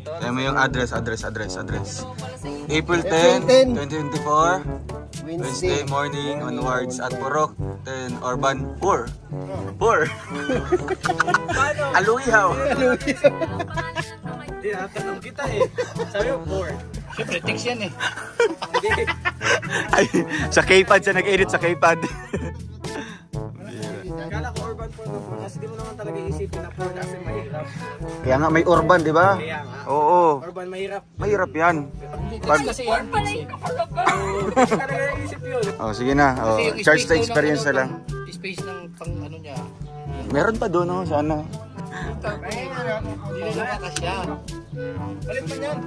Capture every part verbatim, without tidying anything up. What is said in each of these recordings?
Kaya mo yung address, address, address, address. April tenth, twenty twenty-four. Wednesday morning onwards at Purok. Then Urban four. four. Aluihaw. Tinatanong kita eh. Sabi mo four. Siyempre, text yan eh. Ay, sa K-pad siya nag-edit sa K-pad. Kala ko urban four na four kasi di mo naman talaga isipin na four kasi mahirap. Kaya nga may urban, di ba? Kaya nga. Oo. Urban mahirap. Mahirap yan. Pag kasi yan. Hindi talaga isip yun. Oh, sige na. Oh, charge to experience na lang. Space ng pang ano niya. Meron pa doon, oh, sana. Hindi na nakakasya. Balik mo yan.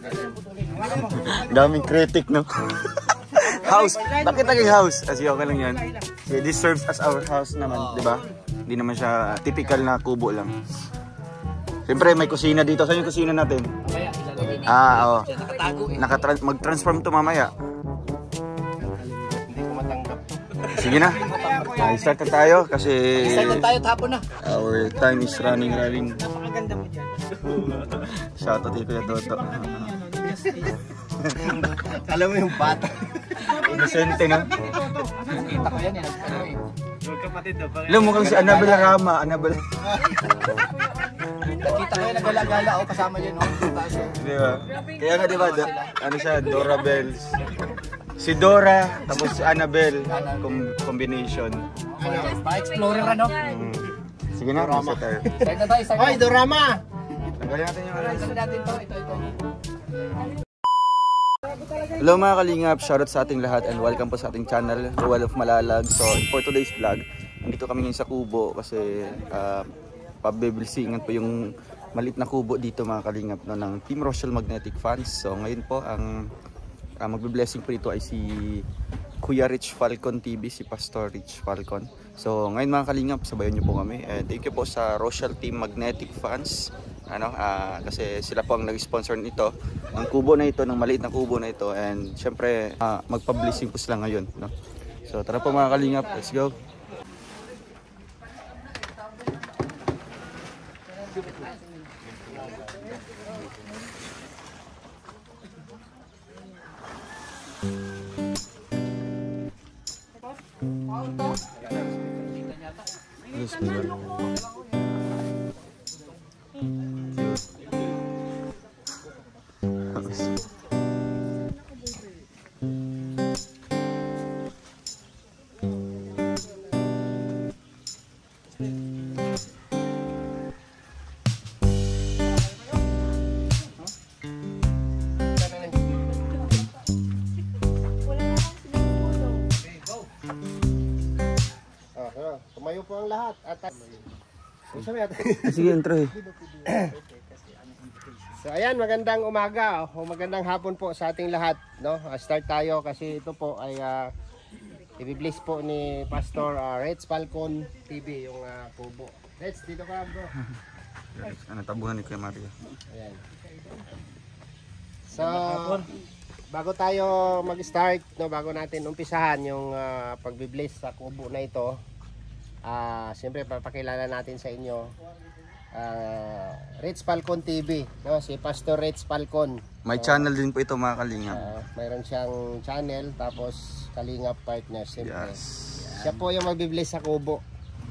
Daming critic, no? House. Bakit naging house? Kasi okay lang yan. So, this serves as our house naman, di ba? Hindi naman siya typical na kubo lang. Siyempre, may kusina dito. Saan yung kusina natin? Mamaya, ilalagay niya. Ah, oo. Nakatago eh. Nakatrans mag-transform to mamaya. Hindi ko matanggap. Sige na. Uh, start na tayo kasi Start na tayo, tapon na. our time is running, running. Napakaganda mo dyan. Shoutout kay Kuya Toto. Alam mo yung bata. Inosente, no? Kita ko yan eh. Ano eh. Magkapatid daw. Alam mo kang si Annabelle Rama. Annabelle. Nakita ko yan, nagala-gala ako kasama yun. Di ba? Kaya nga, di ba? Ano siya? Dora Bells. Si Dora, tapos si Annabelle. Com combination. Ano? Pa-explorer ano? Hmm. Sige na, masa tayo. Start na tayo, start na. Hoy, Dorama! Tanggalin natin yung ano. Start natin to. Ito, ito. Hello mga kalingap, shoutout sa ating lahat and welcome po sa ating channel, Ruel of Malalag. So for today's vlog, nandito kami ngayon sa kubo kasi uh, pabibilisingan po yung maliit na kubo dito mga kalingap, no, ng Team Rochelle Magnetic Fans. So ngayon po ang uh, magbe-blessing po dito ay si Kuya Rich Falcon T V, si Pastor Rich Falcon. So ngayon mga kalingap, sabayan niyo po kami and thank you po sa Rochelle Team Magnetic Fans. Ano, uh, kasi sila po ang nag-sponsor nito ng kubo na ito, ng maliit na kubo na ito, and syempre uh, magpa-blessing po sila ngayon, no? So tara po mga kalingap, let's go. Tumayo po ang lahat. At Sige, intro eh. So ayan, magandang umaga o magandang hapon po sa ating lahat, no? Uh, start tayo kasi ito po ay uh, i-bless po ni Pastor uh, Rich Falcon T V yung uh, kubo. Rich, dito ka bro. Ano, tabuhan ni Kuya Mario. Ayan. So bago tayo mag-start, no, bago natin umpisahan yung uh, pagbi-bless sa kubo na ito, ah uh, siyempre papakilala natin sa inyo uh, Rich Falcon T V, no, si Pastor Rich Falcon. May so, channel din po ito mga kalingap. Uh, mayroon siyang channel, tapos Kalingap Partners, siyempre. Yes. Siya po yung magbi-bless sa kubo.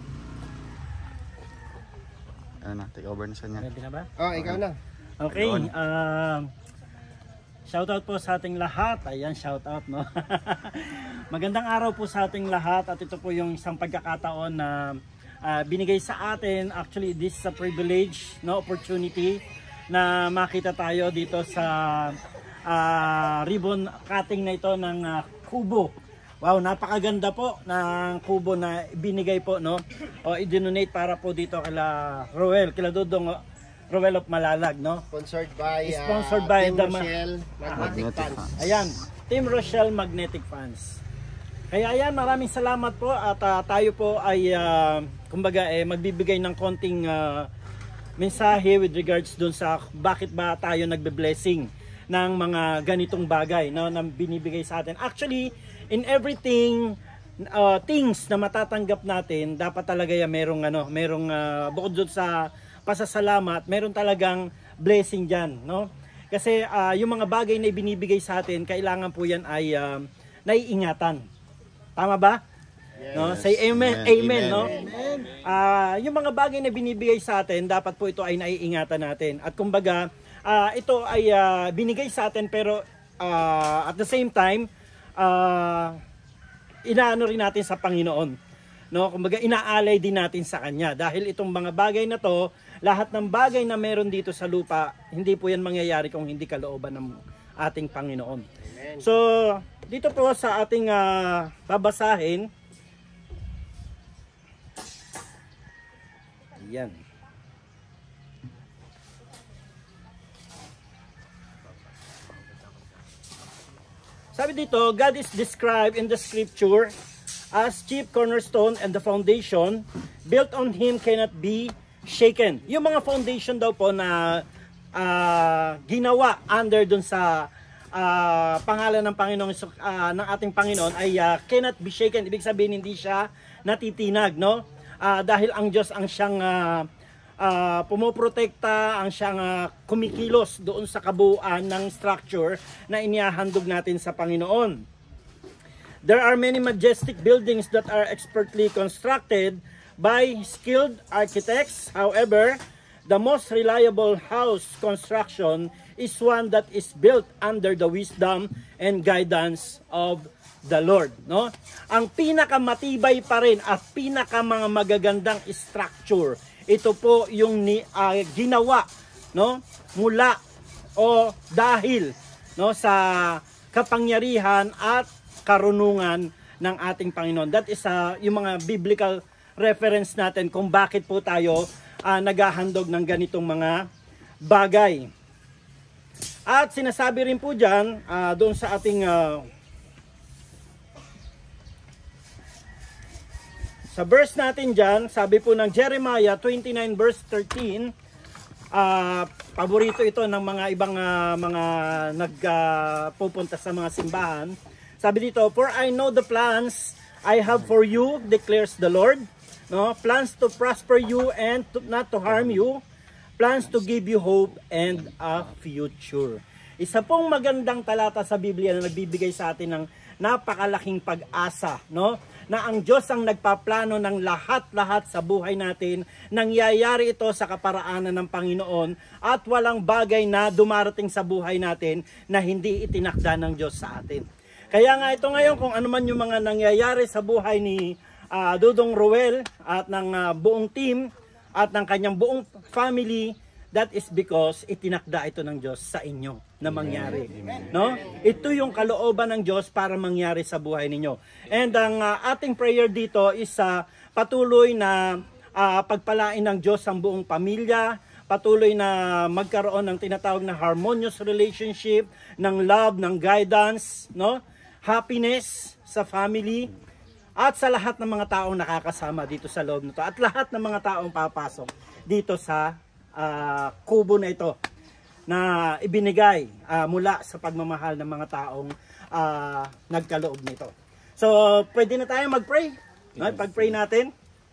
Ano na, take over na siya niya. Ready na ba? Oh, ikaw na. Okay. Uh, shoutout po sa ating lahat. Ayan, shoutout, no? Magandang araw po sa ating lahat at ito po yung isang pagkakataon na uh, binigay sa atin. Actually, this is a privilege, no, opportunity na makita tayo dito sa uh, ribbon cutting na ito ng uh, kubo. Wow, napakaganda po ng kubo na binigay po, no? O i-donate para po dito kila Roel, kila Dodong Roel of Malalag, no? Sponsored by, uh, Sponsored by Team the Rochelle Magnetic Fans. Ayan, Team Rochelle Magnetic Fans. Kaya ayan, maraming salamat po at uh, tayo po ay uh, kumbaga eh, magbibigay ng konting uh, mensahe with regards dun sa bakit ba tayo nagbe-blessing ng mga ganitong bagay, no, na binibigay sa atin. Actually, in everything uh, things na matatanggap natin, dapat talaga yan merong ano, merong uh, bukod doon sa pasasalamat, meron talagang blessing dyan, no? Kasi uh, yung mga bagay na ibinibigay sa atin, kailangan po yan ay uh, naiingatan. Tama ba? Yes. No? Say amen, amen, amen, no? Uh, yung mga bagay na binibigay sa atin, dapat po ito ay naiingatan natin. At kumbaga, uh, ito ay uh, binigay sa atin pero uh, at the same time, uh, inaano rin natin sa Panginoon. No? Kumbaga, inaalay din natin sa Kanya. Dahil itong mga bagay na to, lahat ng bagay na meron dito sa lupa, hindi po yan mangyayari kung hindi kalooban ng ating Panginoon. Amen. So, dito po sa ating uh, babasahin, yan. Sabi dito, God is described in the scripture as chief cornerstone and the foundation built on Him cannot be shaken. Yung mga foundation daw po na uh, ginawa under dun sa uh, pangalan ng Panginoon, uh, ng ating Panginoon ay uh, cannot be shaken. Ibig sabihin hindi siya natitinag, no? Uh, dahil ang Diyos ang siyang uh, uh, pumoprotekta, ang siyang uh, kumikilos doon sa kabuuan ng structure na inihahandog natin sa Panginoon. There are many majestic buildings that are expertly constructed by skilled architects. However, the most reliable house construction is one that is built under the wisdom and guidance of the Lord, no? Ang pinakamatibay pa rin at pinaka mga magagandang structure, ito po yung ni, uh, ginawa, no? Mula o dahil, no, sa kapangyarihan at karunungan ng ating Panginoon. That is uh, yung mga biblical reference natin kung bakit po tayo uh, naghahandog ng ganitong mga bagay. At sinasabi rin po dyan, uh, doon sa ating uh, sa verse natin dyan, sabi po ng Jeremiah twenty-nine verse thirteen, uh, paborito ito ng mga ibang uh, mga nagpupunta uh, sa mga simbahan. Sabi dito, for I know the plans I have for you, declares the Lord. No, plans to prosper you and to, not to harm you, plans to give you hope and a future. Isa pong magandang talata sa Biblia na nagbibigay sa atin ng napakalaking pag-asa, no? Na ang Diyos ang nagpaplano ng lahat-lahat sa buhay natin, nangyayari ito sa kaparaanan ng Panginoon at walang bagay na dumarating sa buhay natin na hindi itinakda ng Diyos sa atin. Kaya nga ito ngayon, kung ano man yung mga nangyayari sa buhay ni Uh, Dudong Roel at ng uh, buong team at ng kanyang buong family, that is because itinakda ito ng Diyos sa inyo na mangyari. Amen. No? Ito yung kalooban ng Diyos para mangyari sa buhay ninyo. And ang uh, ating prayer dito is uh, patuloy na uh, pagpalain ng Diyos ang buong pamilya, patuloy na magkaroon ng tinatawag na harmonious relationship, ng love, ng guidance, no? Happiness sa family, at sa lahat ng mga taong nakakasama dito sa loob nito. At lahat ng mga taong papasok dito sa uh, kubo na ito na ibinigay uh, mula sa pagmamahal ng mga taong uh, nagkaloob nito. So, pwede na tayo mag-pray. No? Pag-pray natin.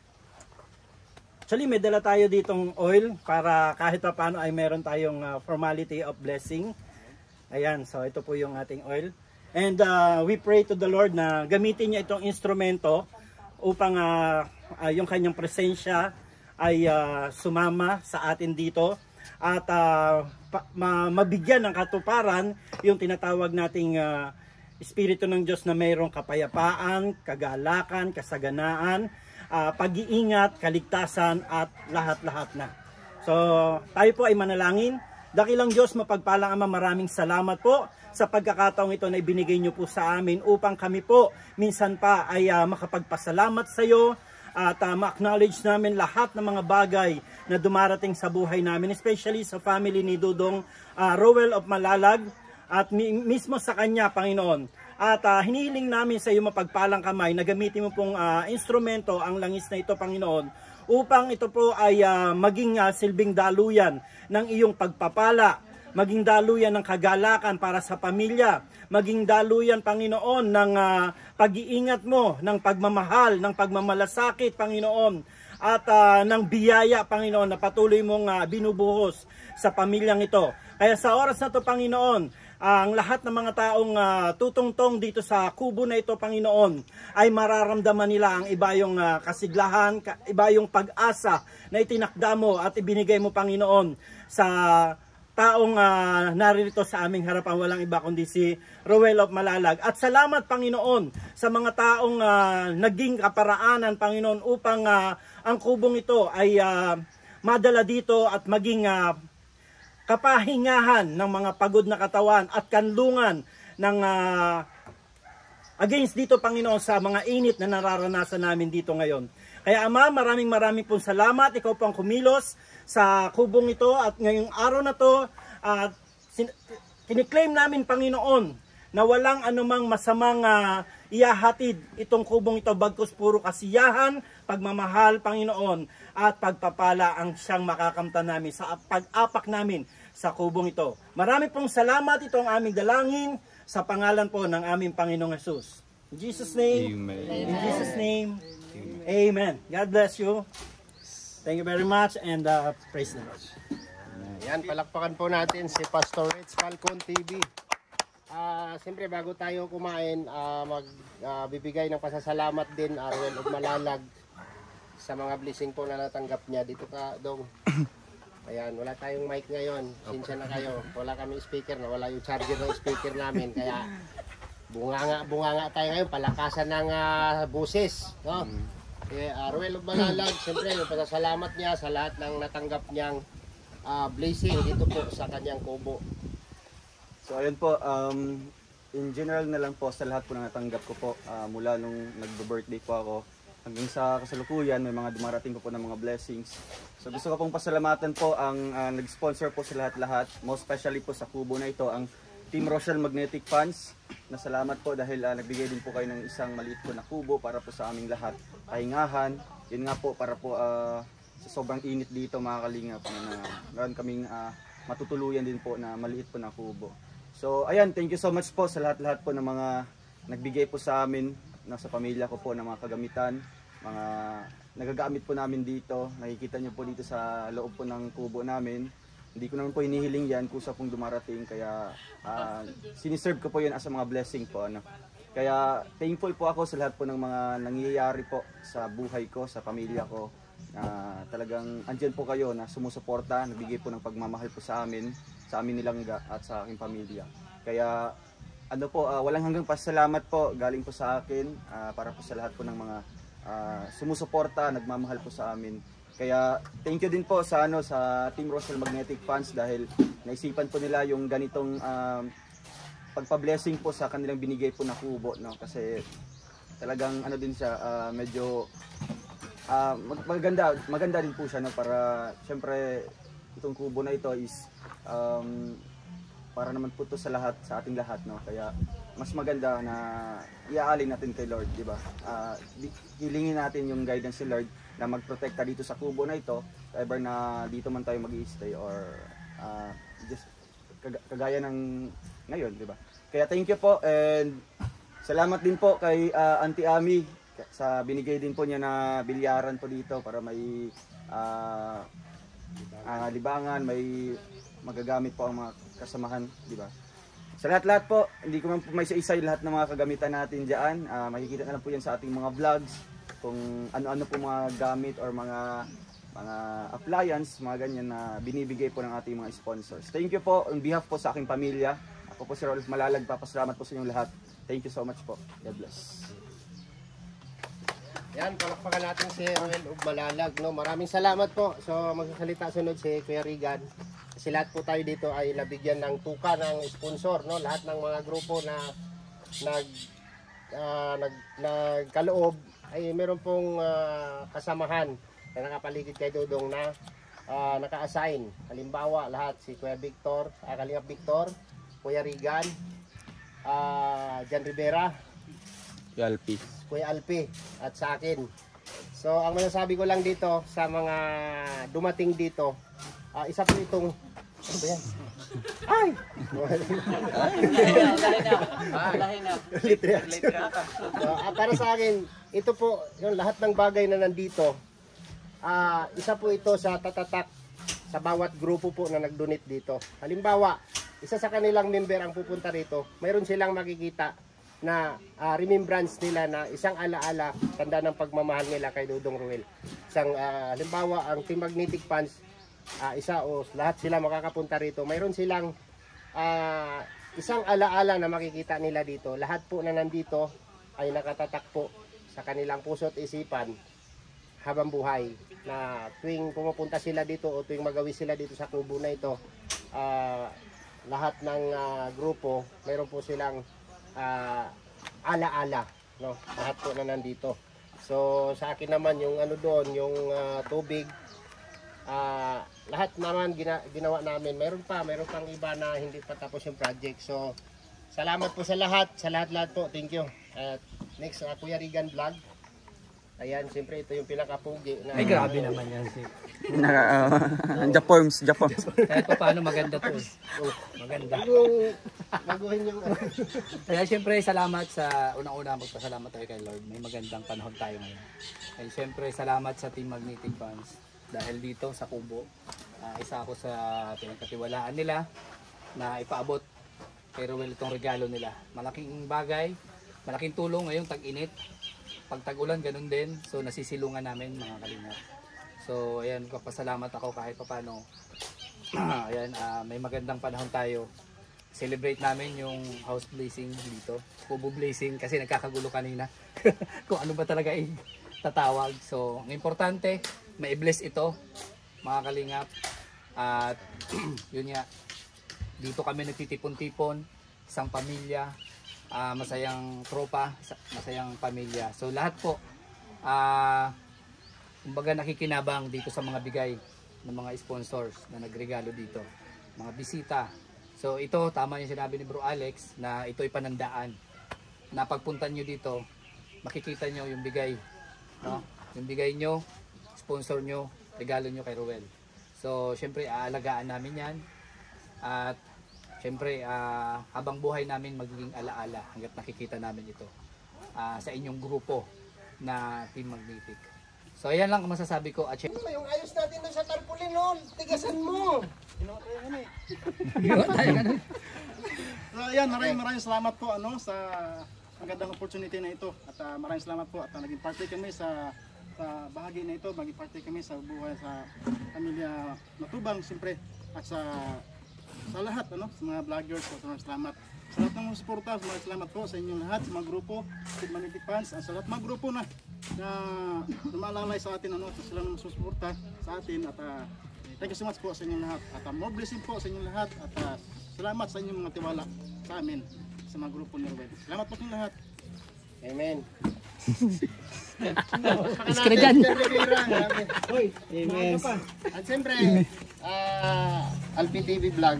Actually, may dala tayo ditong oil para kahit pa paano ay meron tayong uh, formality of blessing. Ayan, so ito po yung ating oil. And uh, we pray to the Lord na gamitin niya itong instrumento upang uh, uh, yung kanyang presensya ay uh, sumama sa atin dito at uh, pa, ma, mabigyan ng katuparan yung tinatawag nating uh, Espiritu ng Diyos na mayroong kapayapaan, kagalakan, kasaganaan, uh, pag-iingat, kaligtasan at lahat-lahat na. So tayo po ay manalangin. Dakilang Diyos, mapagpalang Ama, maraming salamat po sa pagkakataong ito na ibinigay niyo po sa amin upang kami po minsan pa ay uh, makapagpasalamat sa iyo at uh, ma-acknowledge namin lahat ng mga bagay na dumarating sa buhay namin, especially sa family ni Dudong uh, Roel of Malalag at mi mismo sa kanya, Panginoon. At uh, hinihiling namin sa iyo mapagpalang kamay na gamitin mo pong uh, instrumento ang langis na ito, Panginoon, upang ito po ay uh, maging uh, silbing daluyan ng iyong pagpapala, maging daluyan ng kagalakan para sa pamilya, maging daluyan, Panginoon, ng uh, pag-iingat mo, ng pagmamahal, ng pagmamalasakit, Panginoon, at uh, ng biyaya, Panginoon, na patuloy mong uh, binubuhos sa pamilyang ito. Kaya sa oras na to, Panginoon, uh, ang lahat ng mga taong uh, tutungtong dito sa kubo na ito, Panginoon, ay mararamdaman nila ang iba yung uh, kasiglahan, ka, iba yung pag-asa na itinakda mo at ibinigay mo, Panginoon, sa taong uh, naririto sa aming harapan. Walang iba kundi si Roel of Malalag. At salamat, Panginoon, sa mga taong uh, naging kaparaanan, Panginoon, upang uh, ang kubong ito ay uh, madala dito at maging uh, kapahingahan ng mga pagod na katawan at kanlungan ng uh, against dito, Panginoon, sa mga init na nararanasan namin dito ngayon. Kaya Ama, maraming maraming pong salamat. Ikaw pang kumilos sa kubong ito at ngayong araw na to, at uh, kiniklaim namin, Panginoon, na walang anumang masamang uh, iyahatid itong kubong ito, bagkus puro kasiyahan, pagmamahal, Panginoon, at pagpapala ang siyang makakamta namin sa pag-apak namin sa kubong ito. Marami pong salamat. Ito ang aming dalangin sa pangalan po ng aming Panginoong Hesus. In Jesus' name, Amen. in Jesus' name, Amen. God bless you. Thank you very much and uh, praise the Lord. Yan, palakpakan po natin si Pastor Rich Falcon T V. Ah, siyempre bago tayo kumain, uh, magbibigay uh, ng pasasalamat din Arwel of Malalag sa mga blessing po na natanggap niya. Dito ka, Dong. Ayan, wala tayong mic ngayon. Sinsya na kayo. Wala kami speaker na, wala yung charger ng speaker namin. Kaya bunganga, bunganga tayo ngayon, palakasan ng uh, buses, no? Mm. Eh, Arwel of Malalag, siyempre yung pasasalamat niya sa lahat ng natanggap niyang uh, blessing dito po sa kanyang kubo. So ayun po, um, in general na lang po sa lahat po na natanggap ko po uh, mula nung nagbe-birthday po ako hanggang sa kasalukuyan, may mga dumarating po po ng mga blessings. So gusto ko pong pasalamatan po ang uh, nag-sponsor po sa lahat-lahat, most especially po sa kubo na ito, ang Team Rochelle Magnetic Funds. Nasalamat po dahil uh, nagbigay din po kayo ng isang maliit po na kubo para po sa aming lahat. Kahingahan, yun nga po para po uh, sa sobrang init dito mga kalingap na meron kaming uh, matutuluyan din po na maliit po na kubo. So ayan, thank you so much po sa lahat-lahat po ng mga nagbigay po sa amin, na sa pamilya ko po ng mga kagamitan, mga nagagamit po namin dito. Nakikita nyo po dito sa loob po ng kubo namin. Hindi ko naman po hinihiling yan, kusa pong dumarating, kaya uh, siniserve ko po yan as a mga blessing po. Ano. Kaya thankful po ako sa lahat po ng mga nangyayari po sa buhay ko, sa pamilya ko. Uh, talagang andyan po kayo na sumusuporta, nagbigay po ng pagmamahal po sa amin, sa amin nilangga at sa aking pamilya. Kaya ano po, uh, walang hanggang pasalamat po galing po sa akin uh, para po sa lahat po ng mga uh, sumusuporta, nagmamahal po sa amin. Kaya thank you din po sa ano sa Team Rochelle Magnetic Funds dahil naisipan po nila yung ganitong um, pagpa-blessing po sa kanilang binigay po na kubo, no, kasi talagang ano din siya, uh, medyo uh, maganda maganda din po siya, no, para syempre itong kubo na ito is um, para naman po to sa lahat, sa ating lahat, no, kaya mas maganda na iaalin natin kay Lord, di ba? Uh, hilingin natin yung guidance ni Lord na magprotekta dito sa kubo na ito, ever na dito man tayo mag-i-stay or uh, just kag kagaya ng ngayon, di ba? Kaya thank you po and salamat din po kay uh, Auntie Ami sa binigay din po niya na bilyaran po dito para may uh, uh, libangan, may magagamit po ang mga kasamahan, di ba? Sa lahat-lahat po, hindi ko man po may isa-isa lahat ng mga kagamitan natin diyan. Uh, makikita na lang po yan sa ating mga vlogs kung ano-ano po mga gamit or mga mga appliance, mga ganyan na binibigay po ng ating mga sponsors. Thank you po on behalf po sa aking pamilya. Ako po si Rolf Malalag, papasalamat po sa inyong lahat. Thank you so much po. God bless. Yan, palakpakan natin si Roel of Malalag, no. Maraming salamat po. So magsasalita sunod si Kuya Regan. Kasi lahat po tayo dito ay nabigyan ng tuka ng sponsor, no. Lahat ng mga grupo na nag uh, nag nagkaloob ay meron pong uh, kasamahan na nakapaligid kay Dodong na uh, naka-assign. Halimbawa, lahat si Kuya Victor, uh, Kalingap Victor, Kuya Regan, uh, Jan Rivera, Kuya Alpi. Kuya Alpi at sa akin. So ang masasabi ko lang dito sa mga dumating dito, uh, isa po itong Ano ba yan? Ay! Ulit reaction. So, ah, para sa akin, ito po, yung lahat ng bagay na nandito, ah, isa po ito sa tatatak sa bawat grupo po na nag-donate dito. Halimbawa, isa sa kanilang member ang pupunta rito, mayroon silang makikita na ah, remembrance nila na isang alaala, tanda ng pagmamahal nila kay Dudong Ruel. Isang, ah, halimbawa, ang Team Magnetic Fans, Uh, isa o lahat sila makakapunta rito. Mayroon silang uh, isang alaala na makikita nila dito. Lahat po na nandito ay nakatatak po sa kanilang puso at isipan habang buhay. Na tuwing pumupunta sila dito o tuwing magawi sila dito sa kubo na ito, uh, lahat ng uh, grupo, mayroon po silang uh, alaala. No? Lahat po na nandito. So sa akin naman yung ano doon, yung uh, tubig, Uh, lahat naman gina, ginawa namin. Meron pa, meron pang iba na hindi pa tapos yung project. So, salamat po sa lahat. Sa lahat-lahat po. Thank you. At next, uh, Kuya Regan Vlog. Ayan, siyempre ito yung pinakapugi. Na, Ay, grabe naman yan si... Naka, uh, Japorms, Japorms. Kahit pa paano maganda to. oh, Maganda. Yung, baguhin yung... Kaya siyempre salamat sa unang-una magpasalamat tayo kay Lord. May magandang panahon tayo ngayon. And siyempre salamat sa Team Magnetic Fans. Dahil dito sa Kubo, uh, isa ako sa pinagkatiwalaan nila na ipaabot kay Ruel itong regalo nila. Malaking bagay, malaking tulong ngayong tag-init. Pag tag-ulan, ganun din. So nasisilungan namin mga kalingap. So ayan, kapasalamat ako kahit papano. Ayan, uh, may magandang panahon tayo. Celebrate namin yung house blazing dito. Kubo blazing kasi nagkakagulo kanina. Kung ano ba talaga eh, tatawag. So ang importante, mai-bless ito mga kalingap. At yun nga, dito kami nagtitipon-tipon, isang pamilya, uh, masayang tropa, masayang pamilya. So lahat po uh, kumbaga nakikinabang dito sa mga bigay ng mga sponsors na nagregalo dito, mga bisita. So ito, tama yung sinabi ni Bro Alex na ito'y panandaan na pagpunta nyo dito, makikita nyo yung bigay, no? Yung bigay nyo, sponsor nyo, regalo nyo kay Ruel. So, syempre, aalagaan namin yan. At, syempre, uh, habang buhay namin magiging alaala hanggat nakikita namin ito uh, sa inyong grupo na Team Magnetic. So, ayan lang ang masasabi ko. At Ano yung ayos natin doon sa tarpaulin noon? Tigasan mo! So, ayan, maraming maraming salamat po ano, sa magandang opportunity na ito. At uh, maraming salamat po at uh, naging party kami sa sa bahagi na ito, maging parte kami sa buhay sa pamilya Matubang siyempre at sa sa lahat ano, sa mga vloggers po, maraming salamat sa lahat ng mga suporta, maraming salamat po sa inyong lahat, sa mga grupo, Team Magnetic Fans, at sa lahat mga grupo na na lumalalay sa atin ano, at sila naman susuporta sa atin at uh, thank you so much po sa inyong lahat at uh, more blessing po sa inyong lahat at uh, salamat sa inyong mga tiwala sa amin sa mga grupo ni Ruel. Salamat po sa inyong lahat. Amen. Iska na dyan. Amen. At siyempre, uh, Alpi T V Vlog.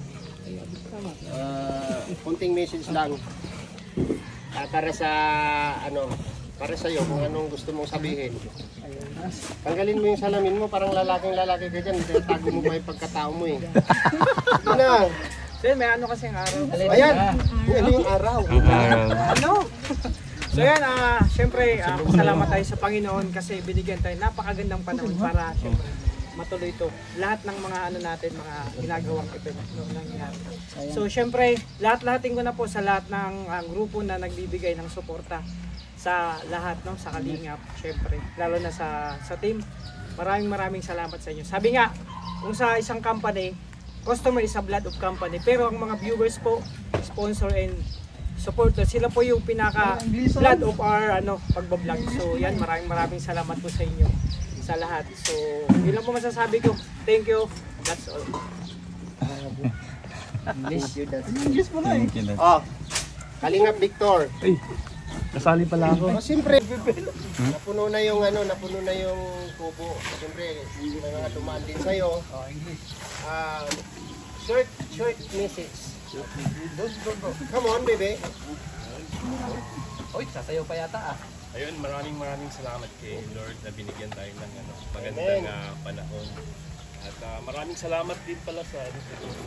Uh, kunting message lang uh, para sa ano, para sa iyo kung anong gusto mong sabihin. Tanggalin mo yung salamin mo, parang lalaking lalaki ka dyan, tago mo pa yung pagkatao mo eh. Yun na. So may ano kasing araw. Ayan, ano yung araw? Ano? So yan, ah, syempre, ah, salamat tayo sa Panginoon kasi binigyan tayo napakagandang panahon para syempre matuloy ito. Lahat ng mga ano natin, mga ginagawang event no, nangyayari. So syempre, lahat-lahatin ko na po sa lahat ng uh, grupo na nagbibigay ng suporta sa lahat, no, sa Kalingap, syempre, lalo na sa sa team. Maraming maraming salamat sa inyo. Sabi nga, kung sa isang company, customer is a blood of company, pero ang mga viewers po, sponsor and supporters, sila po yung pinaka blood of our ano pagbablog. So yan, maraming maraming salamat po sa inyo sa lahat. So yun lang po masasabi ko. Thank you. That's all. English mo na eh. Oh, Kalingap Victor. Kasali pala ako. Oh, siyempre, napuno na yung ano, napuno na yung kubo. Siyempre, may mga dumaan din sa'yo. Oh, English. Uh, short, short message. Come on, baby. Uy, sasayaw pa yata ah. Ayun, maraming maraming salamat kay Lord na binigyan tayo ng ano, magandang uh, panahon. At uh, maraming salamat din pala sa ano, sa ng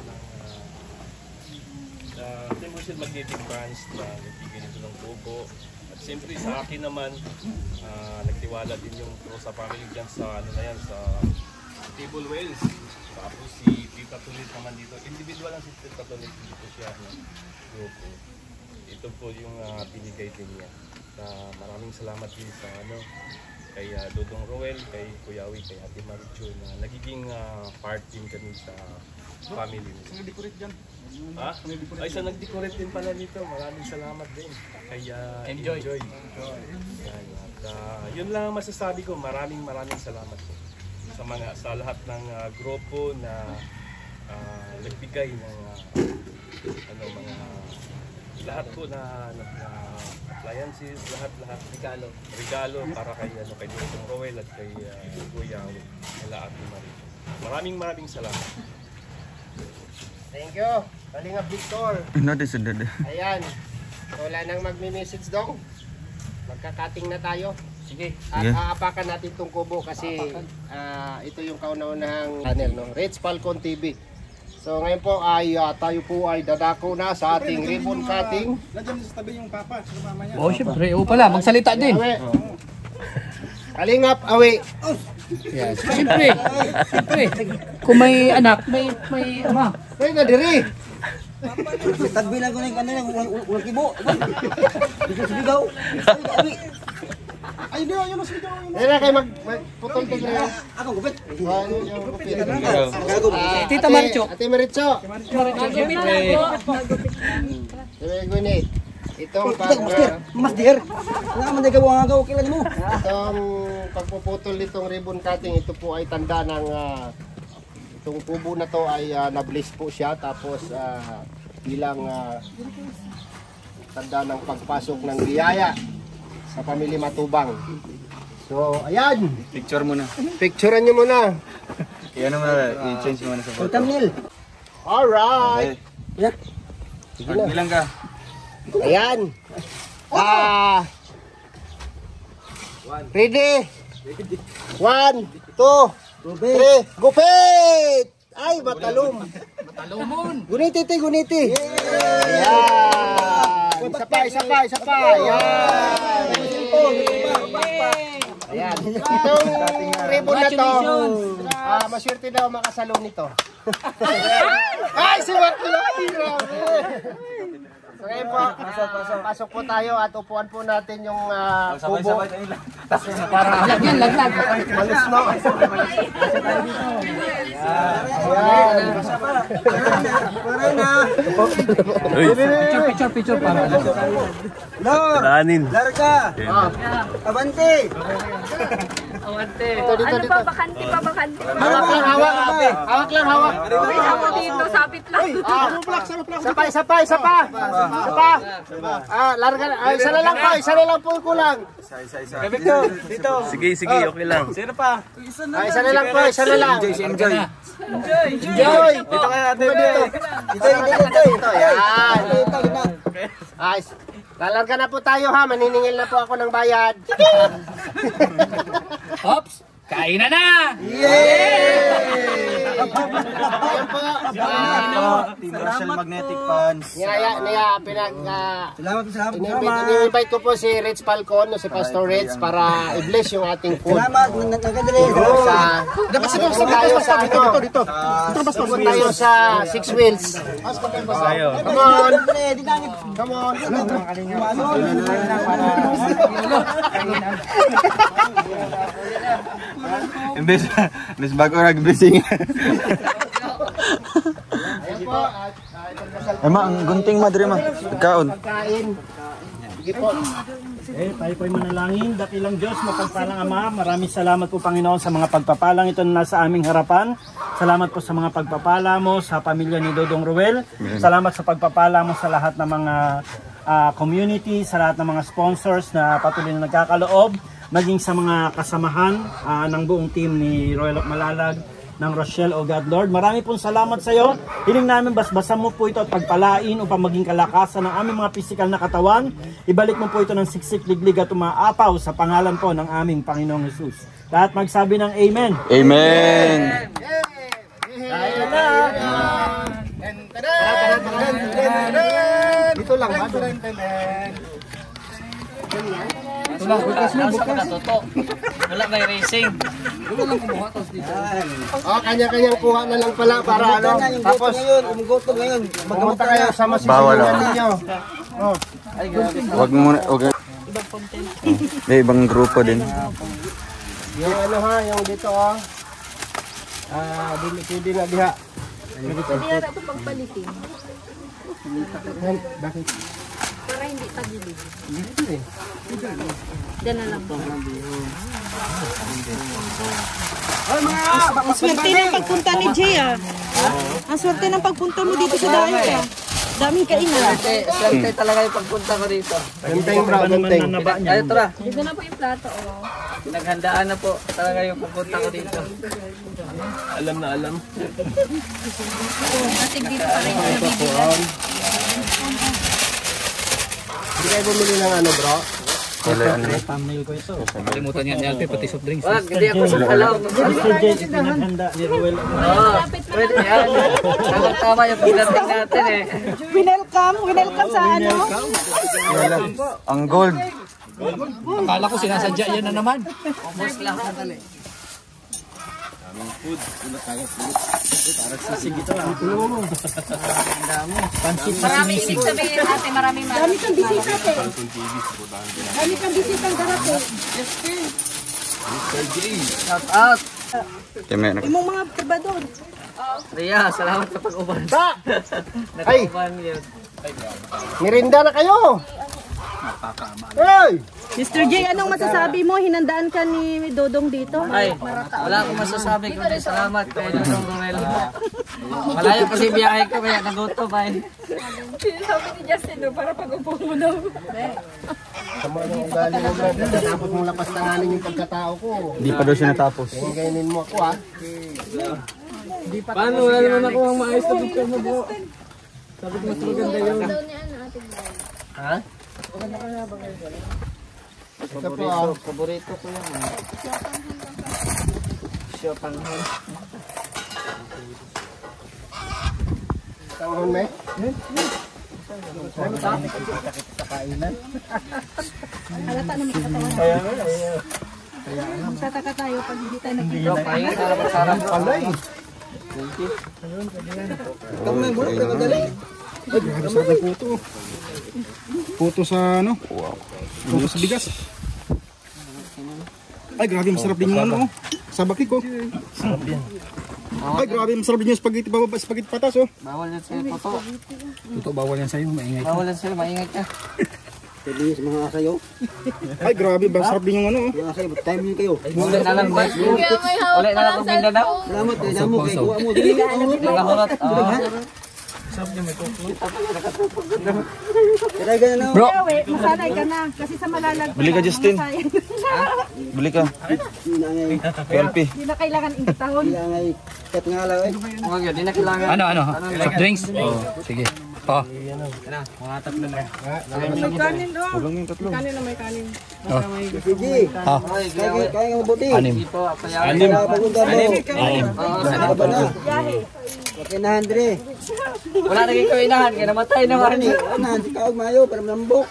uh, Team Rochelle Magnetic Branch na nagbigay nito ng kubo. At siyempre sa akin naman, uh, nagtiwala din yung Rosa family dyan sa ano na yan, sa Table Wells. Tapos si Tita Tulit naman dito. Individual lang si Tita Tulit dito siya. No? Grupo. Ito po yung uh, binigay din niya. Uh, maraming salamat din sa ano, kay uh, Dodong Roel, kay Kuya Awi, kay Ate Marijo na nagiging uh, part din kami sa family nito. Nag-decorate dyan. Ha? Ay, sa nag-decorate din pala nito. Maraming salamat din. Kay uh, Enjoy. Enjoy. Yan, at uh, yun lang ang masasabi ko. Maraming maraming salamat po sa mga sa lahat ng uh, grupo na uh, nagbigay ng uh, ano mga lahat po na, na, na appliances, lahat-lahat regalo, regalo para kay ano kay Dodong Roel at kay uh, Kuya Awi, nila Ate Marijo. Maraming maraming salamat. Thank you. Kalingap Victor. No, this is dead. Ayan. So, wala nang magme-message dong. Magkakating na tayo. Sige. At Sige. aapakan natin tong kubo kasi ah, ito yung kauna-unahang channel, no? Reds Falcon T V. So ngayon po ay ah, tayo po ay dadako na sa ating ribbon cutting. Nandiyan sa tabi yung papa, sa mama niya. Oh, syempre. Oo pala, magsalita din. Awe. Kalingap, awi. Yes. Syempre. Syempre. Kung may anak, may may ama. Ay na diri. Tagbilan ko na yung kanila, ulang kibo. Bigaw sa bigaw. Ay, di, ayun, mas video. Dili na kayo mag magputol din na. Ako, gupit. Ah, yun yung gupit. Gago. Tita Maricho. Ate Maricho. Syempre. Dili gunit. Itong pag Mas dear. Wala man nagawa nga gawa kailan mo. itong pagpuputol nitong ribbon cutting, ito po ay tanda ng ah, itong kubo na to ay uh, na-bless po siya tapos ah, bilang ah, tanda ng pagpasok ng biyaya sa pamilya Matubang. So, ayan. Picture muna. Picturean nyo muna. Iyan mo na, i-change mo na sa photo. Thumbnail. Alright. Yeah. Sige na. Bilang ka. Ayan. Ah. Ready? One, two, three. Gupit! Ay, matalom. Talumon. Guniti, ti, guniti. Ayan. Isa pa, isa pa, isa pa. Ayan. Ayan. Itong ribbon na to, ah, maswerte daw makasalo nito. Ay, si Martin! So ngayon po, ah, pasok po tayo at upuan po natin yung ah, kubo. Para Lagyan, laglag. malis no. Ayan. Picture, picture, picture para. Danin. Larga. Ah, Abante. Awante. Dito, dito, Ano dito. pa, bakante pa, bakante pa. hawak lang, hawak. Hawak lang, hawak. May ako dito, sabit lang. Ah, isa pa, isa pa, isa pa. Isa pa. Ah, larga na. Ah, isa na lang po, isa na lang po kulang. Sige, sige, okay lang. Ah, isa na lang po, isa na lang. Enjoy, si Enjoy. Enjoy. Dito ka natin dito. Dito, dito, dito. Ayan. Ay, lalarga na po tayo ha. Maniningil na po ako ng bayad. Ops. Kain na na! Ayan po. Ah, Team Rochelle Magnetic Fans. niyaya, niyaya, pinag... ah, Salamat po, salamat. Ini-invite ini-invite ko po si Rich Falcon, si Pastor Rich, para i-bless yung ating food. Salamat. Nagkadali. Sa, dito tayo sa ano, dito, dito, tayo sa Six Wheels. Come on, come on. Imbes, imbes bago nag-blessing. Ayan po, at ah, itong kasal Ay ma, ang gunting madre ma. Kaon. pagkain. Sige po. Eh, tayo po'y manalangin. Dakilang Diyos, mapagpalang Ama, maraming salamat po Panginoon sa mga pagpapalang ito na nasa aming harapan. Salamat po sa mga pagpapala mo sa pamilya ni Dodong Roel. Salamat sa pagpapala mo sa lahat ng mga ah, community, sa lahat ng mga sponsors na patuloy na nagkakaloob, maging sa mga kasamahan ah, ng buong team ni Roel of Malalag, ng Rochelle, O God Lord. Marami pong salamat sa iyo. Hiling namin basbasan mo po ito at pagpalain upang maging kalakasan ng aming mga pisikal na katawan. Ibalik mo po ito ng siksik, liglig at umaapaw sa pangalan po ng aming Panginoong Jesus. Lahat magsabi ng Amen. Amen. Yay! Wala, bukas mo, bukas. Wala may racing. Wala lang kumuha tapos dito. Oh, kanya-kanyang kuha na lang pala para ano. Tapos ngayon, umugoto ngayon. pumunta kayo sa Bawal, masisilingan oh. ninyo. Oh. Wag mo muna, wag. May ibang grupo din. Yung ano ha, yung dito oh. Ah, dili pwede na diha. Pwede na ito pagpalitin. Bakit? Para hindi tagilid. Diyan na lang po. Ang swerte ng pagpunta ni Jay ah. Ang swerte ng pagpunta mo dito sa daan ka. Daming kainan. Swerte talaga yung pagpunta ko dito. Ganteng bro, ganteng. Ay, ito na. Dito na po yung plato, oh. Pinaghandaan na po talaga yung pagpunta ko dito. Alam na alam. Kasi dito pa rin yung nabibilan. Hindi kayo bumili ng ano bro? Wala ano. Kalimutan niya ni Alpe, pati soft drinks. Wag, hindi ako sa alaw. Mister J, pinaghanda ni Ruel. Oo, pwede yan. Tama yung pagdating natin eh. Winelcome, winelcome sa ano. Ang gold. Akala ko sinasadya yan na naman. Almost lang. Maraming ibig sabihin natin, maraming Dami kang bisita te. Dami kang bisita ang darating. Shout out. Kaya may anak. Imong mga trabador. Ria, salamat sa pag-uban. Ay! Nag-uban yun. Mirinda na kayo! Hey! Mister J, anong masasabi mo? Hinandaan ka ni Dodong dito? Ay, wala akong masasabi kundi salamat kay Dodong Romel. Malayo kasi biyahe ko kaya nagutom ay. Sabi ni Justin, no, para pag-upo mo daw. Sama ng ugali mo brother. Tapos mong lapas tanganin yung pagkatao ko. Hindi pa daw siya natapos. Ganyan mo ako ha. Paano? Wala naman ako ang maayos na picture mo bro. Sabi ko mas maganda yun. Daw ni ano, ating bahay. Ha? Ito po ah. Paborito ko yan. Shopanghon. Tanghon me? Halata naman sa katawan. Magtataka tayo pag hindi tayo nagkita. Bro, pahinga sa sarap-sarap. Alay! Kamay mo, pero madali. Ay, grabe sarap ng puto. Puto sa ano? Puto sa bigas. Ay, grabe masarap din yung ano. Oh. Sa bakik oh. Sarap yan. Ay, grabe masarap din yung spaghetti, bababa, spaghetti patas oh. Bawal yan sa'yo, Toto. Ito, bawal yan sa'yo, maingay. Bawal yan sa'yo, maingay ka. Sabi sa mga asayo. Ay, grabe ba masarap din yung ano oh. Mga asayo, time niyo kayo. Ulit na lang ba? Kaya may hawak Ulit na lang kung Mindanao. Salamat, eh, damo kay kuha mo. Dili ka ano. Nagahurot. Kaya ganyan na. Bro, Uwi, masanay ka na. Kasi sa malalag. Bili ka, Justin. bili ka. Hindi na ngay. K L P. Hindi na kailangan imbitahon. Hindi na ngay. Kat nga lang eh. Huwag yun, di na kailangan. Ano, ano? Soft drinks? Oo, sige. Oh. May kanin doon. Walang yung tatlo. Kanin na may kanin. Sige. Ah. Kaya kaya nga mabuti. Anim. Hindi po, kaya Anim. Pagunta mo. Anim. Ano ba na? Okay na, Andre. wala naging kawinahan, kaya namatay naman. Ano na, hindi ka mayo para malambok.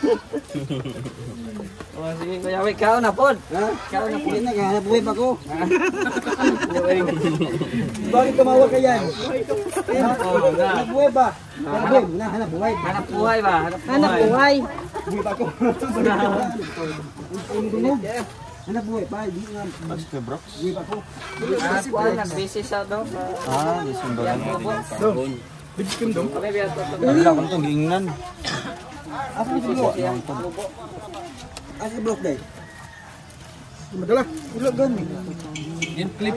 Oh, sige, kuya, wait, ikaw na, Pod. Ha? Hindi na, hanap buhay pa ko. Bakit tumawa ka yan? Hanap buhay ba? Hanap buhay, muna, hanap buhay. Hanap buhay ba? Hanap Anak buhay. buhay. Buhay pa ko. Hanap buhay pa, hindi nga. Buhay pa ko. Hanap buhay, nag-busy siya daw. Ah, di sumbalan. Bigiskim daw. Okay, biya to. Wala ko itong giingnan. Asa ni bubo? Asa si block day? Madala. Ulo gani. Yung clip.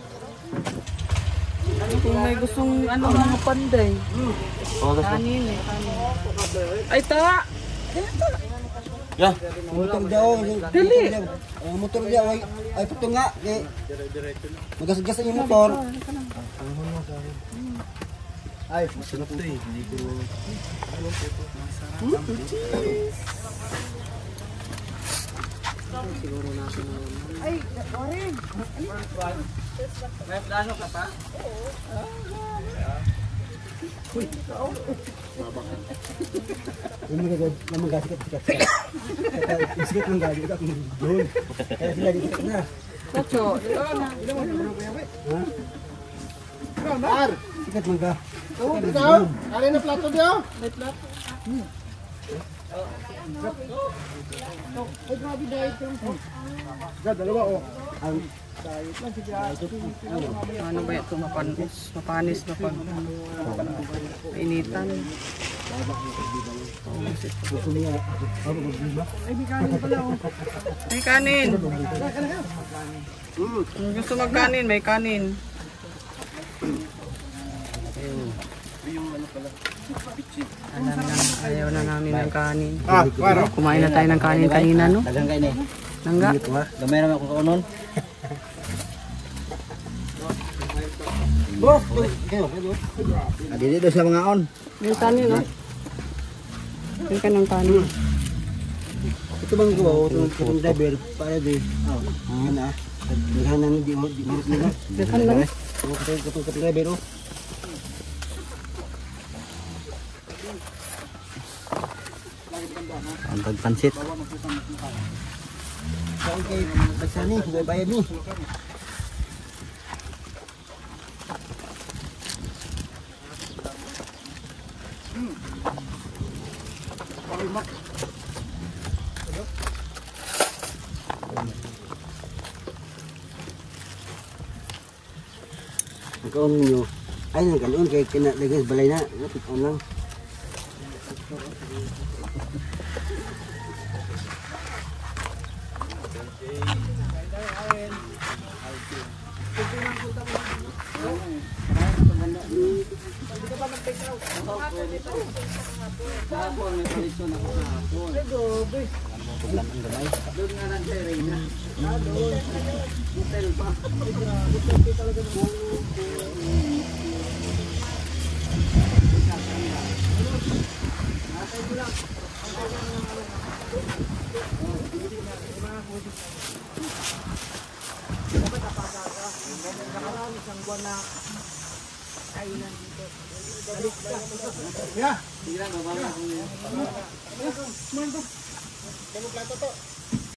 Kung may gustong ano mga panday. Kanin eh, kanin. Ay, ta! Yeah. Motor daw. Dili. Ang motor daw ay ay puto nga kay magasgasan yung motor. Ay, sunod to eh. Hindi ko siguro nasa na. Ay, orin. May plano ka pa? Yung mga mga gasikat sikat. Kaya sikat lang gabi ito akong doon. Kaya sila dito na. Nacho, Par! Sikat lang ka. Oh, ikaw? Kali na plato niyo? May plato. Ay, grabe diet yung po. Dalawa oh. Ang ano ba ito? Mapanis, mapanis na pag initan. gusto niya. Ako magbima. Ay, may kanin pala oh. May kanin. Kung gusto magkanin, may kanin. Alam na, ayaw na namin ng kanin. Ah, paro. Kumain na tayo ng kanin kanina, no? Dagang kayo ni. Nangga? Gamay naman ako kaunon. Boss, kayo, kayo. Adili daw sa mga on. May kanin, no? May ka ng kanin. Ito bang ko oh, itong driver para di. Oh, ano ah. Naghanan di mo di mo nila. Dekan lang. Ito ito ito driver oh. Ang pagpansit. Sa kay bagsani, huwag bayad ni. Nagkaon ninyo. Ay, nagkaon kay kinalagay sa balay na. Nagkaon lang. Yeah. Sige lang, baba. Ano plato to?